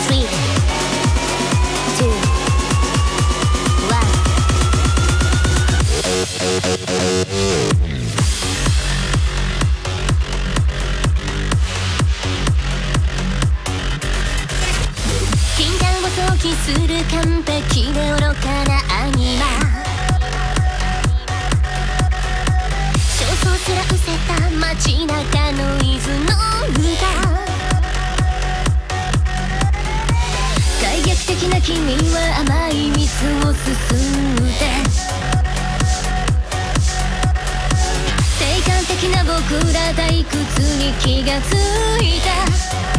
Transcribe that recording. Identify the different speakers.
Speaker 1: 禁断を想起する完璧で愚かなアニマ、焦燥すら失せた街中ノイズの歌、開劇的な君は甘い蜜をすすって定感的な僕ら退屈に気がついた。